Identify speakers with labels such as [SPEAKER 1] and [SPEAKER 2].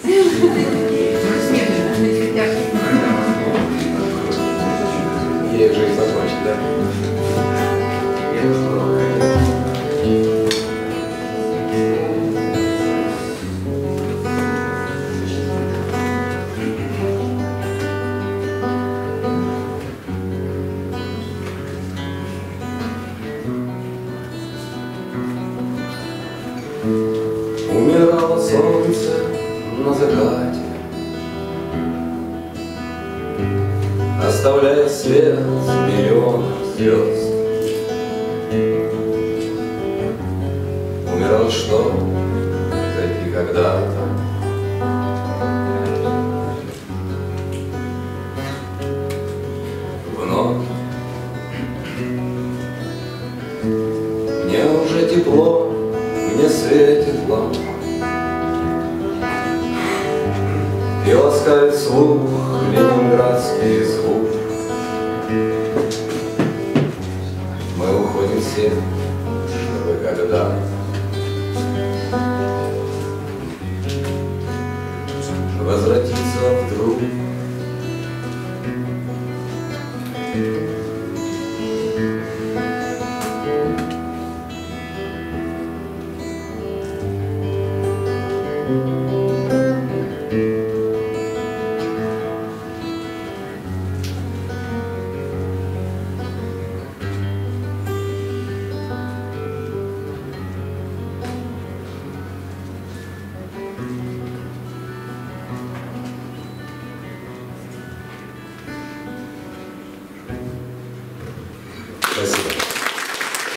[SPEAKER 1] Ей уже и закончить, да? Умирало солнце на закате, оставляя свет миллионов звезд. Умирал, чтоб зайти когда-то вновь. Мне уже тепло, мне светит лампа и ласкает слух ленинградский звук. Мы уходим все, чтобы когда возвратиться вдруг. Спасибо.